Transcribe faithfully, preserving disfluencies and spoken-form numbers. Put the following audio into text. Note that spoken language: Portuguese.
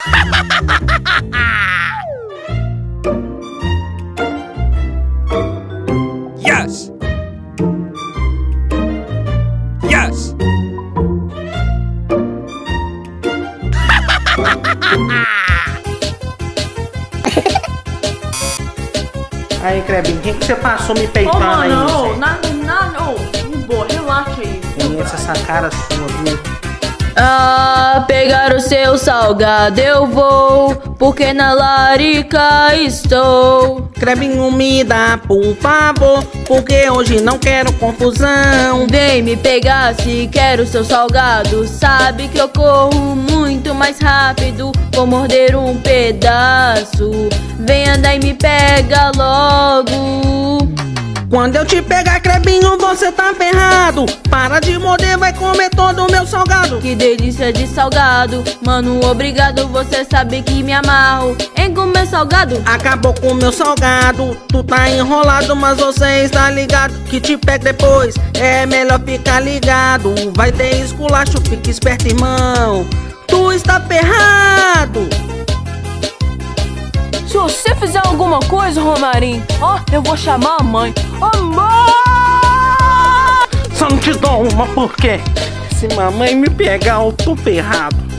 Yes! Yes! Aí, Crebinho, o que, que você passou me peitando Ô, aí? mano, ô, nada, nada, ô, boa, relaxa aí. Conheço essa cara sua, viu? Ah, pegar o seu salgado eu vou, porque na larica estou. Crebinho, me dá, por favor, porque hoje não quero confusão. Vem me pegar se quer o seu salgado. Sabe que eu corro muito mais rápido, vou morder um pedaço. Vem andar e me pega logo. Quando eu te pegar, Crebinho, você tá ferrado. Para de morder, vai comer todo o meu salgado. Que delícia de salgado, mano, obrigado. Você sabe que me amarro em comer salgado. Acabou com o meu salgado, tu tá enrolado, mas você está ligado que te pego depois, é melhor ficar ligado. Vai ter esculacho, fica esperto, irmão. Tu está ferrado. Se você fizer alguma coisa, Romarinho, ó, eu vou chamar a mãe. Ô, mãe! Só não te dou uma porque se mamãe me pegar, eu tô ferrado.